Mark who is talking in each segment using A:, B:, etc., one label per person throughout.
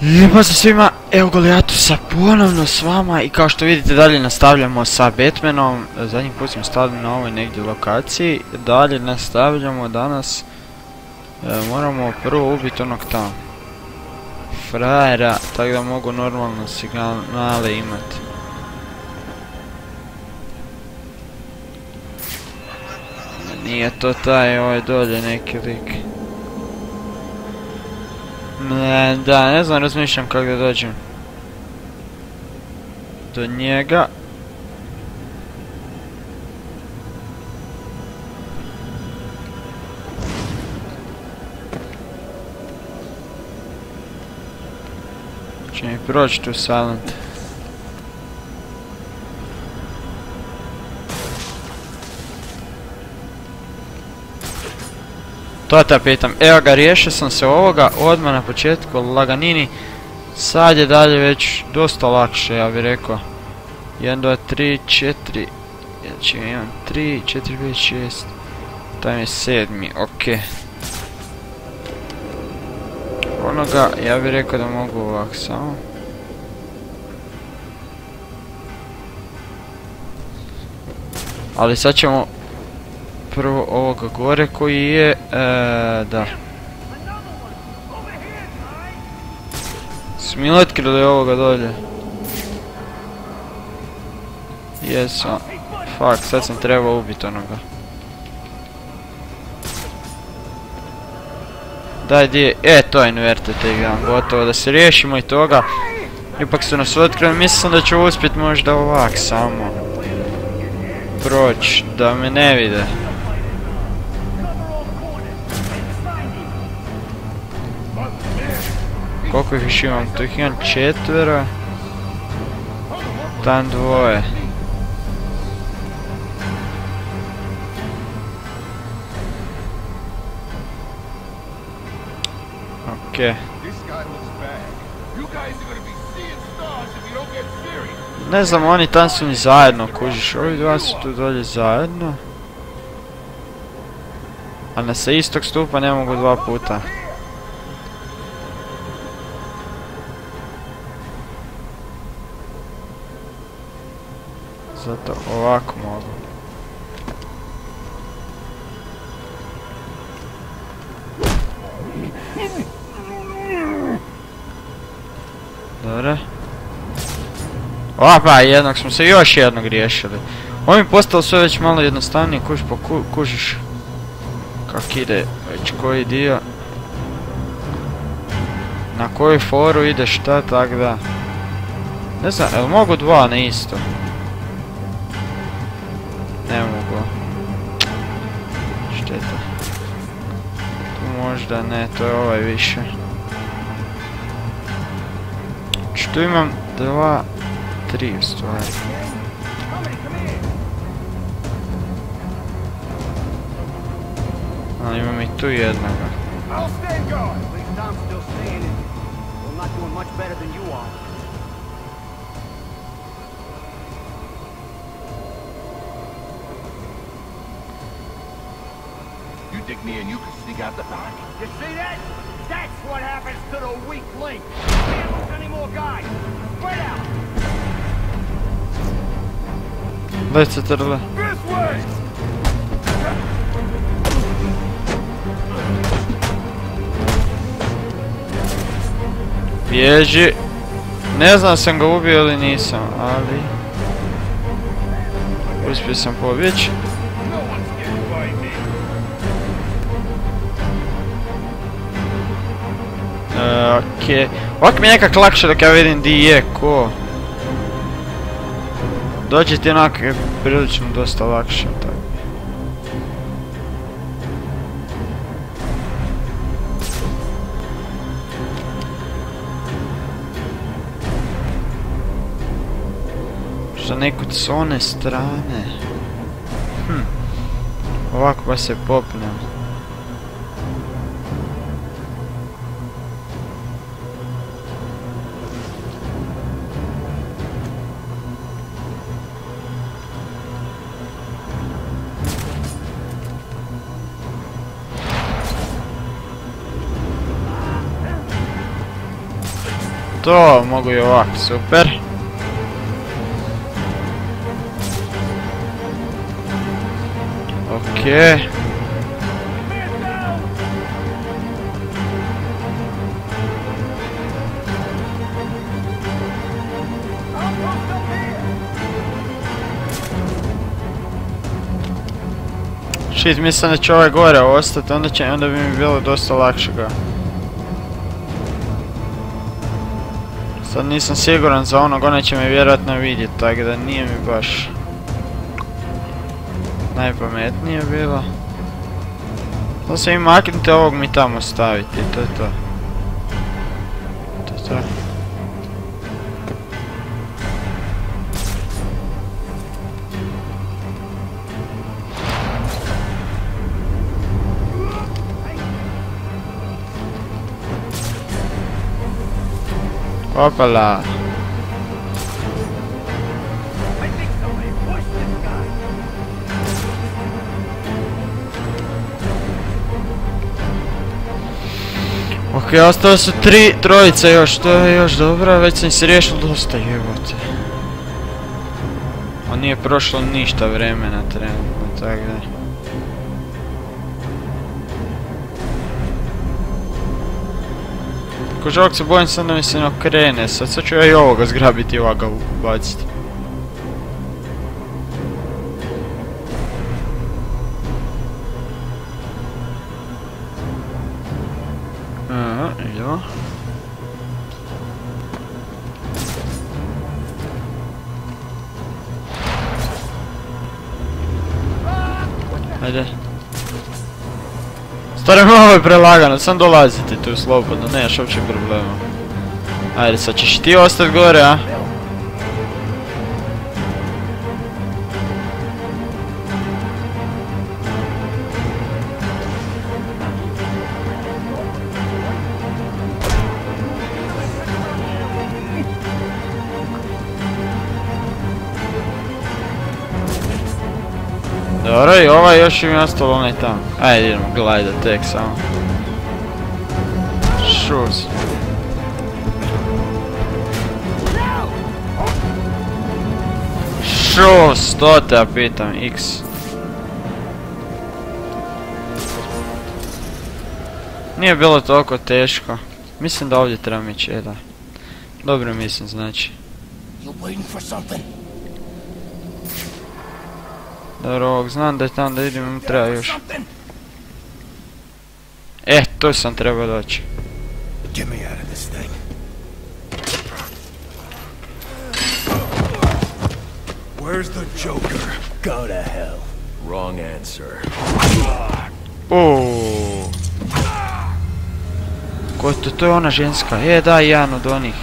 A: Pozdrav svima, evo Golijatusa ponovno s vama i kao što vidite dalje nastavljamo sa Batmanom. Zadnji put smo stali na ovoj negdje lokaciji, dalje nastavljamo danas. Moramo prvo ubiti onog tamo frajera, tako da mogu normalno signale imati. Nije to taj, ovaj dolje neki lik. Da, ne znam, razmišljam kako da dođem do njega. Će mi proći tu Silent. To te pitam, evo ga, riješio sam se ovoga odmah na početku, laganini. Sad je dalje već dosta lakše, ja bih rekao. 1, 2, 3, 4, znači imam 3, 4, 5, 6, taj je 7, ok. Onoga, ja bih rekao da mogu ovak samo. Ali sad ćemo prvo ovoga gore koji je, da. Smo mi otkrili ovoga dolje? Jesam. Fuck, sad sam trebao ubiti onoga. Daj di je, to je inverted takedown, gotovo da se riješimo i toga. Ipak su nas otkrili, mislim da ću uspjeti možda ovak samo proći, da me ne vide. Koliko ih još imam? Tu ih imam 4. Tam 2. Okej. Ne znam, oni tam su ni zajedno, kužiš, ovi dva su tu dolje zajedno. Ali na sa istog stupa ne mogu 2 puta. Zato ovako mogu. Dobre. Opa, jednog smo se još jednog riješili. Ovo mi postalo sve već malo jednostavnije, kužiš kak ide, već koji dio. Na koju foru ide šta, tak da. Ne znam, jel mogu 2 na isto? Ne mogu. Šteta. Tu možda ne, to je ovaj više. Tu imam 2, 3 u stvari. Ali imam i tu jednoga.
B: Dig me and you can sneak out the back. You see that? That's what happens to the weak link. Can't lose any more guys. Spread out.
A: Dajte trle.
B: This way.
A: Bježi. Ne znam sam ga ubio ili nisam, ali uspio sam pobjeći. Okej. Ovak mi je nekak lakše dok ja vidim di je ko. Dođe ti onak prilično dosta lakše. Tako. Možda nekud s one strane. Ovako ba se popnem. To mogu i ovako, super. Okej. Shit, mislim da će ovaj gore ostati, onda bi mi bilo dosta lakše ga. Sad nisam siguran za onog, ona će me vjerojatno vidjeti, tako da nije mi baš najpametnije bilo. Da se i maknite, ovog mi tamo staviti, to je to. To je to. Opala. Ok, ostale su trojice još, to je još dobro, već sam se riješio dosta, jebote. A nije prošlo ništa vremena trenutno, tako da. Ko žog se bojim sad da mi se ne okrene, sad ću ja i ovoga zgrabiti i ovoga ubaciti. Idemo. Ajde. Stvarno ovo je prelagano, sam dolazite tu slobodno, nemaš uopće problema. Ajde, sad ćeš ti ostati gore, a? Dobro, i ovaj još im je ostalo onaj tamo. Ajde, idemo glajda tek samo. Šuz. Šuz, to te ja pitam, X. Nije bilo toliko teško. Mislim da ovdje trebam ići, da. Dobro mislim, znači. Dobro, ovog znam da je tamo, da vidim, treba još. Tu sam trebao doći.
B: Where's the Joker? Go to hell. Wrong answer.
A: Ko je to? To je ona ženska. Da, jedan od onih.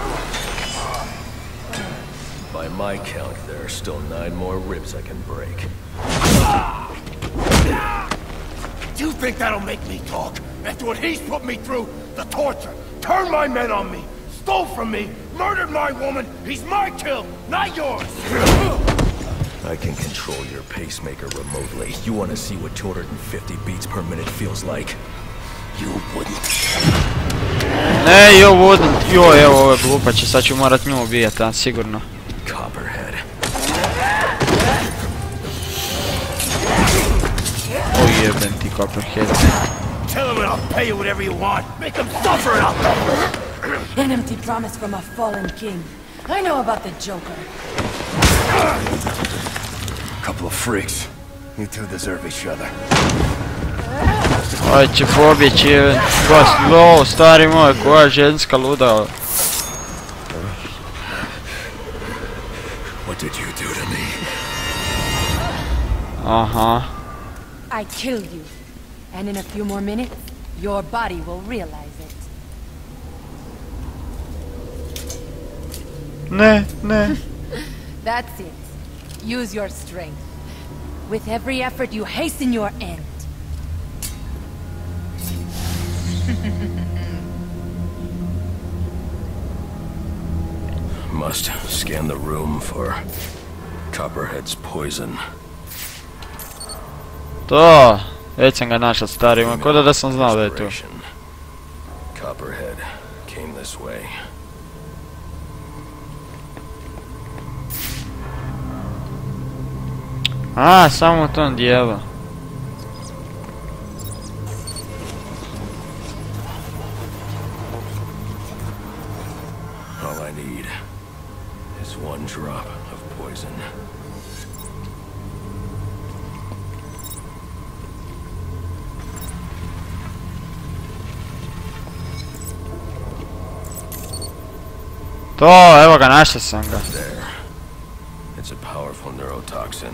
B: By my count, there are still 9 more ribs I can break. You think that'll make me talk? After what he's put me through, the torture, turned my men on me, stole from me, murdered my woman, he's my kill, not yours! I can control your pacemaker remotely. You want to see what 250 beats per minute feels like? You wouldn't.
A: Ne, you wouldn't. Joj, evo ovo je glupače, sad ću morat nju ubijat, a sigurno.
B: Copperhead.
A: O jeben ti Copperhead.
B: Tell him and I'll pay you whatever you want. Make him suffer out there.
C: An empty promise from a fallen king. I know about the Joker.
B: Couple of freaks. You two deserve each other.
A: Ovaj će pobjeći, jeben. Lol, stari moj, koja ženska luda.
B: What did you do to me?
A: Aha.
C: I killed you. And in a few more minutes, your body will realize it.
A: Ne.
C: That's it. Use your strength. With every effort, you hasten your end.
B: Must scan the room for Copperhead's poison.
A: To, već sam ga našao, stari moj, ko da sam znao da je tu.
B: Copperhead came this way.
A: A, samo u tom dijelu.
B: All I need is one drop of poison.
A: To, evo ga, našao sam ga.
B: There. It's a powerful neurotoxin.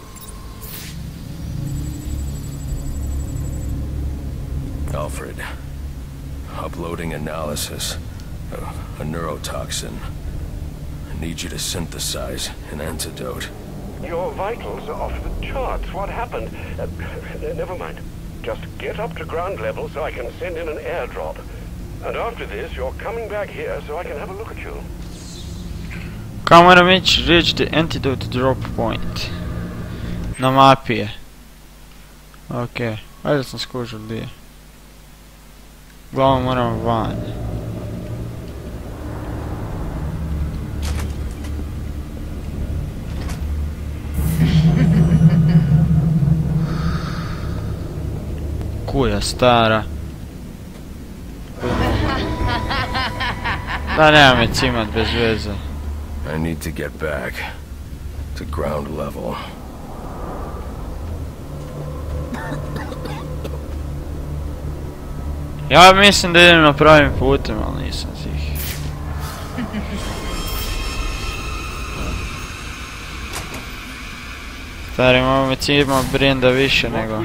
B: Alfred, uploading analysis of a neurotoxin. I need you to synthesize an antidote.
D: Your vitals are off the charts. What happened? Never mind. Just get up to ground level so I can send in an airdrop. And after this, you're coming back here so I can have a look at you.
A: Kamera Mitch reach the antidote drop point. Na mapi je. Okej, ajde sam skužil gdje je. Uglavnom moramo van. Kuja stara. Da, nema me cimat bez veze.
B: I need to get back to ground level.
A: Ja mislim da idem na pravim putem, ali nisam siguran. Stari, malo me cima brinda više nego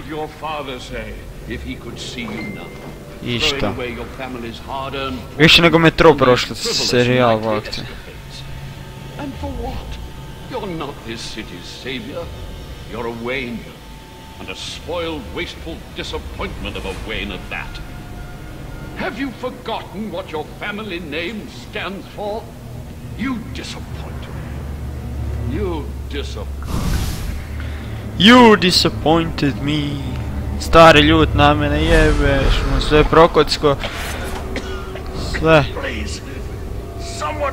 A: išta. Više nego Metro prošli serijal, vakti.
D: And for what? You're not this city's savior. You're a Wayne. And a spoiled, wasteful disappointment of a Wayne at that. Have you forgotten what your family name stands for? You disappoint me. You disappoint.
A: You disappointed me. Stari ljut na mene, jebeš mu sve prokocko. Sve.
B: Please, someone.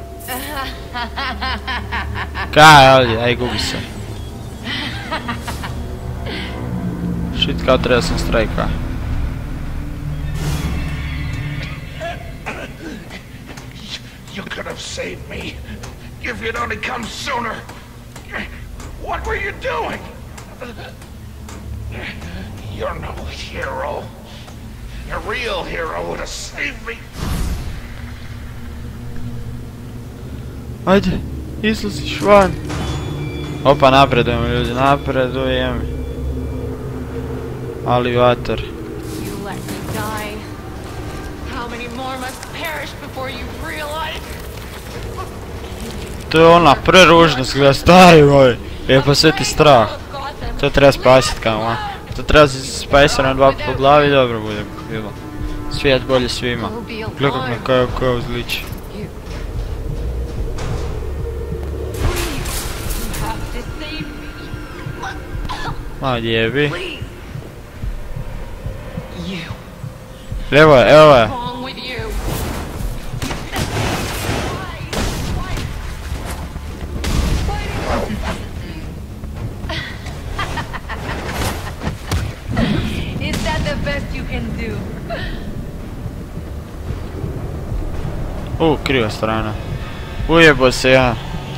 A: Kaj ovdje, aj gubi se. Shit, kao treba sam strajka.
B: You could have saved me if you'd only come sooner. What were you doing? You're no hero. A real hero would have saved me.
A: Ajde, izlaziš van. Opa, napredujemo ljudi, napredujem. Alivator.
C: You let me die. How many more must perish before you realize?
A: To je ona preružnost, gleda, stari moj. Je pa sve ti strah. To treba spasit kamo. To treba spajsa na dva po glavi, dobro bude bilo. Svijet bolje svima. Gleda kako na koja uzliči. Ma djebi. Evo je, evo je.
C: Is that the best you can do?
A: Kriva strana. Ujebo se ja.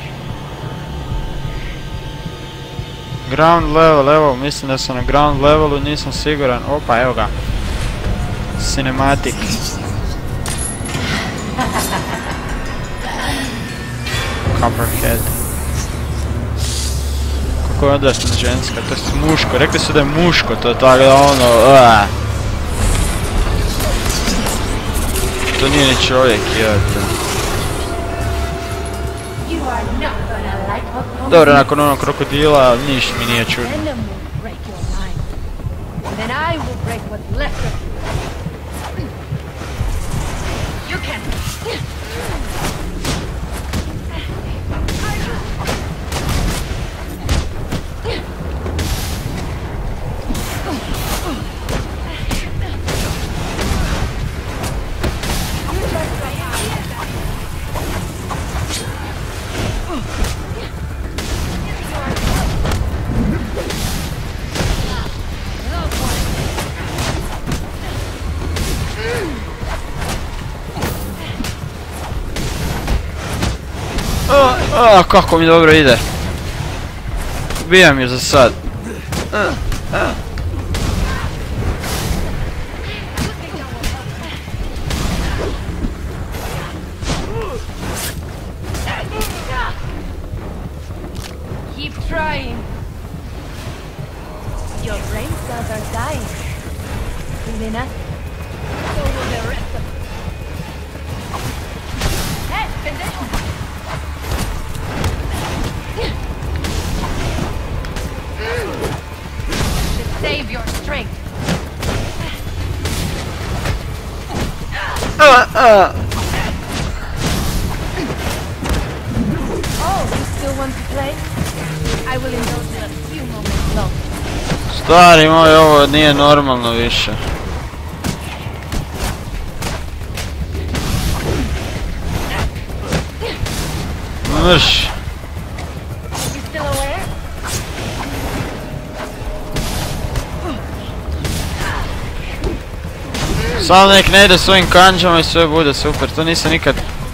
A: Ground level, evo, mislim da sam na ground levelu, nisam siguran. Opa, evo ga. Cinematic. Copperhead. Kako je odrasla ženska, to je muško, rekli su da je muško, to je tako da ono, to nije ni čovjek, jebate. Dobro, nakon onog krokodila, niš mi nije čudno. Kako mi dobro ide. Ubijam je za sad.
C: Keep trying. Your brain cells are dying. Elena, so will the rest of us. Hey, pendejo! To save your strength. Oh, you still want to play? I will indulge you a few moments longer.
A: Stari moj, ovo nije normalno više. Mrš.
C: You still aware?
A: Samo nek ne ide svojim kanđama i sve bude super, to nisam nikad...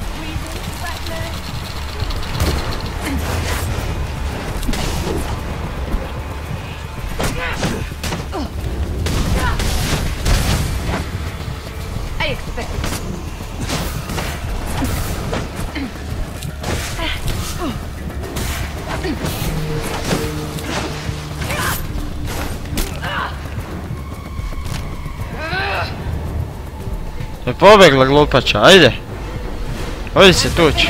C: I expected it.
A: Je pobjegla glupača, ajde. Odi se tući.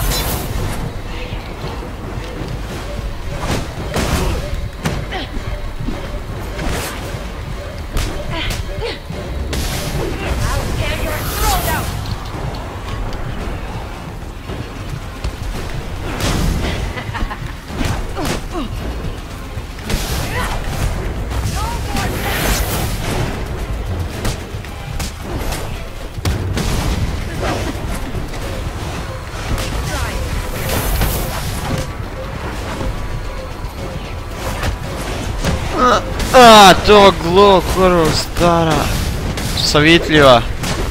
A: To glo, kurvo stara. Savitljiva.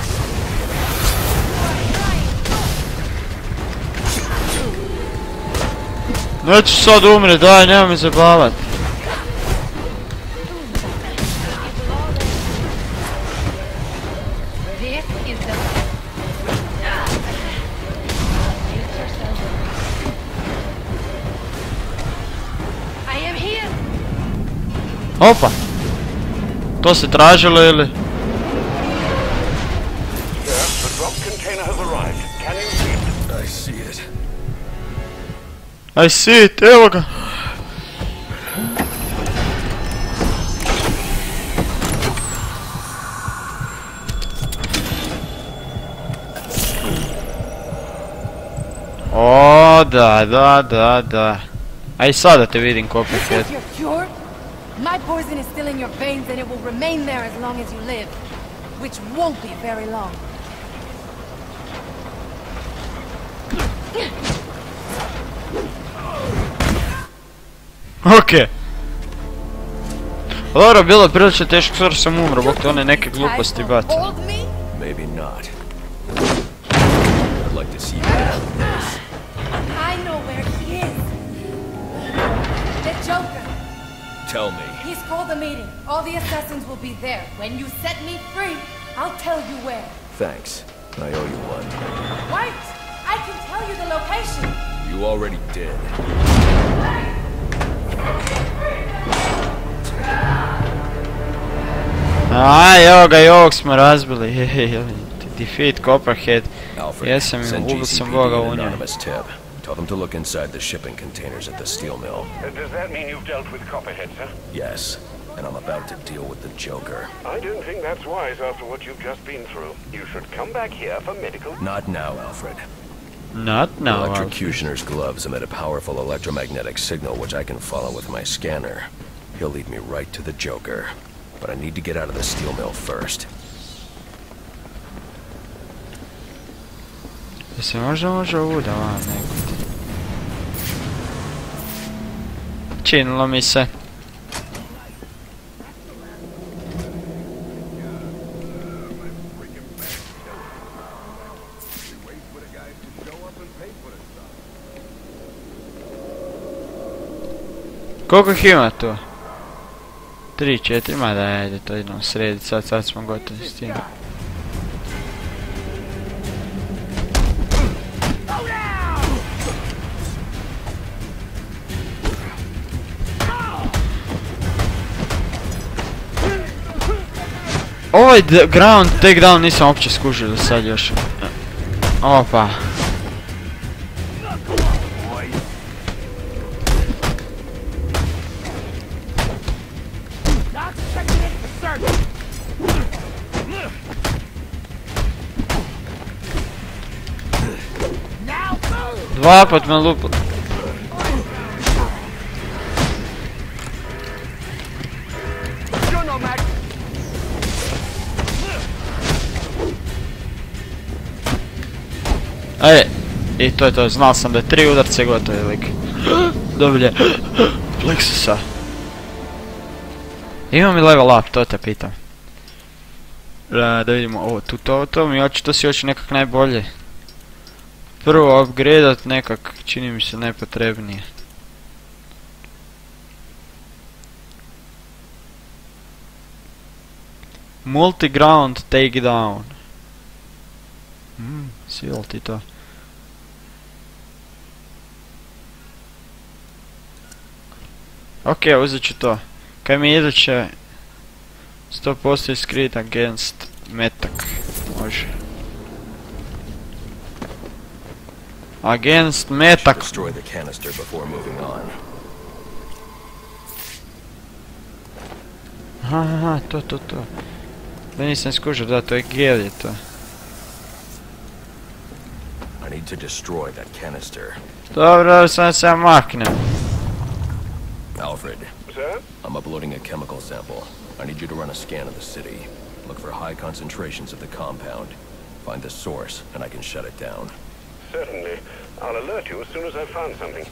A: Neću sad umre, daj, nema mi zabavat. Opa! To se tražilo ili? I see it, evo ga! O, da. Aj sada te vidim Copperhead.
C: My poison is still in your veins and it will remain there as long as you live. Which won't be very long.
A: Okej. Dobro, bilo je prilično teško, skoro sam umro, bok te one neke gluposti baca.
B: Maybe not. I'd like to see you after this.
C: I know where he is. The Joker.
B: Tell me.
C: He's called a meeting. All the assassins will be there. When you set me free, I'll tell you where.
B: Thanks. I owe you one.
C: Wait! I can tell you the location.
B: You already did.
A: Evo ga i ovog smo razbili. Defeat Copperhead. Jesam i ubil sam Boga u njoj.
B: Tell them to look inside the shipping containers at the steel mill.
E: Does that mean you've dealt with Copperhead, sir?
B: Yes, and I'm about to deal with the Joker.
E: I don't think that's wise after what you've just been through. You should come back here for medical...
B: Not now, Alfred.
A: Not now,
B: The electrocutioner's gloves emit a powerful electromagnetic signal which I can follow with my scanner. He'll lead me right to the Joker. But I need to get out of the steel mill first.
A: Se možda može ovuda van nekut. Činilo mi se. Koliko ih ima to? 3, 4, ma da ajde, to idemo srediti, sad smo gotovi s tim. Ovaj ground takedown nisam uopće skužio do sad još. Opa. Dva put me lupa. Ajde, i to je to, znao sam da je 3 udarce gotovo je lik. Dobilje Plexusa. Imam li level up, to te pitam. Da vidimo, ovo tu to mi očito si hoće nekak najbolje. Prvo upgradeat nekak, čini mi se najpotrebnije. Multi-ground takedown. Svijelо ti to. Ok, uzet ću to. Kaj mi iduće 100% iskrit against metak. Može. Against metak.
F: Destroy the canister before moving on.
A: Aha, to. Da nisam skužio, da, to je gel je to.
F: I need to destroy that canister.
A: Dobro, sad se ja maknem.
F: Alfred,
E: Sir?
F: I'm uploading a chemical sample. I need you to run a scan of the city. Look for high concentrations of the compound. Find the source, and I can shut it down.
E: Certainly. I'll alert you as soon as I've found something.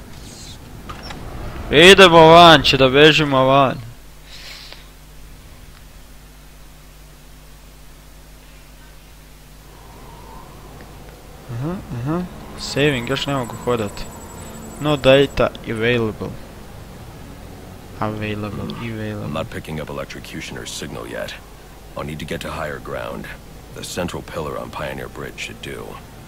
A: Idemo van, će da bežimo van. Saving, još ne mogu hodat. No data available.
F: I'm not picking up Electrocutioner's signal yet. I'll need to get to higher ground. The central pillar on Pioneer Bridge should do.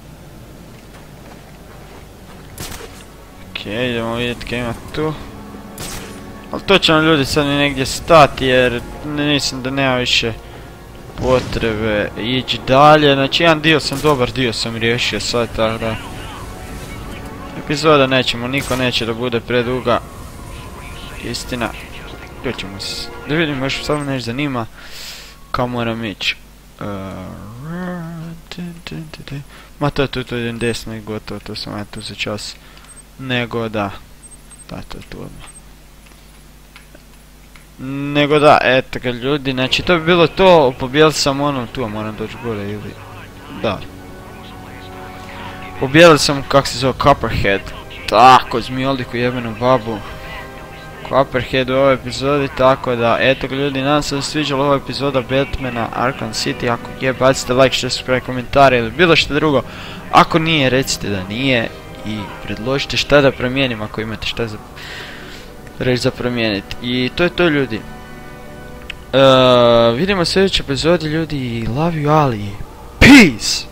A: Okej, idemo vidjeti kaj ima tu. Ali to će nam ljudi sad i negdje stati jer mislim da nema više potrebe ići dalje. Znači dobar dio sam riješio sad, tako da epizoda nećemo, niko neće da bude preduga. Istina. Ćemo se. Da vidimo, još samo nešto zanima. Kao moram ići. Ma to je tu idem desno i gotovo, to sam ja tu za čas. Nego da. Da, to je tu odmah. Nego da, eto ga ljudi, znači to bi bilo to, pobijeli sam ono, tu moram doći gore ili... Da. Pobijeli sam, kak se zove, Copperhead. Tako, zmijoldiku jebenu babu. Copperhead u ovoj epizodi, tako da, eto ga ljudi, nadam se da se sviđala ova epizoda Batmana Arkham City, ako je, bacite like, što se pravi komentare ili bilo što drugo. Ako nije, recite da nije i predložite šta da promijenim ako imate šta za reći za promijeniti. I to je to ljudi. Vidimo u sljedećoj epizodi ljudi, love you Ali. Peace!